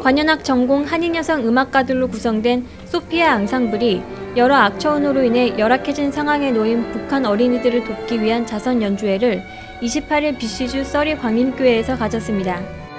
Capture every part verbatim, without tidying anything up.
관현악 전공 한인여성 음악가들로 구성된 소피아 앙상블이 여러 악처운으로 인해 열악해진 상황에 놓인 북한 어린이들을 돕기 위한 자선 연주회를 이십팔 일 비씨주 써리 광림교회에서 가졌습니다.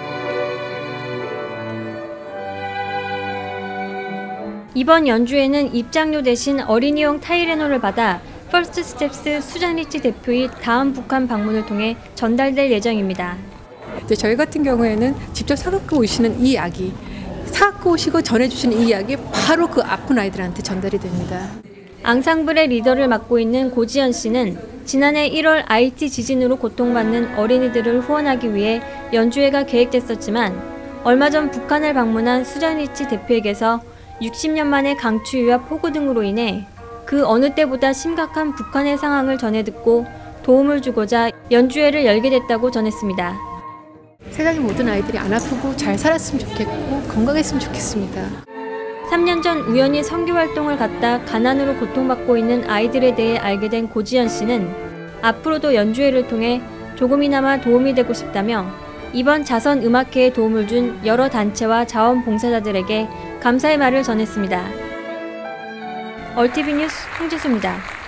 이번 연주회는 입장료 대신 어린이용 타이레놀을 받아 퍼스트 스텝스 수잔리치 대표의 다음 북한 방문을 통해 전달될 예정입니다. 이제 저희 같은 경우에는 직접 사갖고 오시는 이 약이 사갖고 오시고 전해주시는 이 약이 바로 그 아픈 아이들한테 전달이 됩니다. 앙상블의 리더를 맡고 있는 고지연 씨는 지난해 일월 아이티 지진으로 고통받는 어린이들을 후원하기 위해 연주회가 계획됐었지만 얼마 전 북한을 방문한 수잔리치 대표에게서 육십 년 만의 강추위와 폭우 등으로 인해 그 어느 때보다 심각한 북한의 상황을 전해 듣고 도움을 주고자 연주회를 열게 됐다고 전했습니다. 세상의 모든 아이들이 안 아프고 잘 살았으면 좋겠고 건강했으면 좋겠습니다. 삼 년 전 우연히 선교 활동을 갔다 가난으로 고통받고 있는 아이들에 대해 알게 된 고지연 씨는 앞으로도 연주회를 통해 조금이나마 도움이 되고 싶다며 이번 자선 음악회에 도움을 준 여러 단체와 자원봉사자들에게 감사의 말을 전했습니다. 얼티비 뉴스 홍지수입니다.